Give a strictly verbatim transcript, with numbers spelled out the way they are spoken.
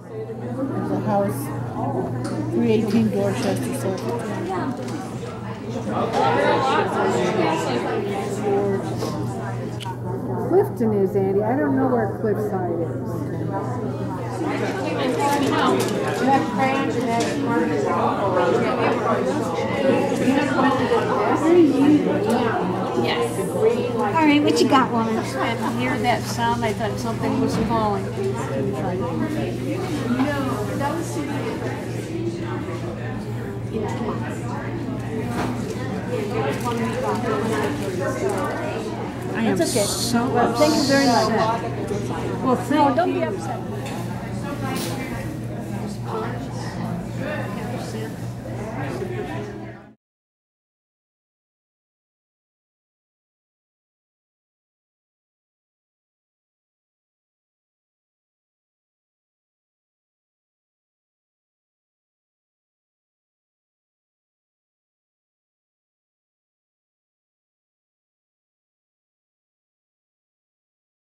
There's a house, three eighteen Dorchester Circle. Clifton is, Andy. I don't know where Cliffside is. You have crayons and that's Yes. All right, what you got, woman? I hear that sound. I thought something was falling. I am That's okay. so well, thank you very much. upset. Well, thank No, don't you. be upset.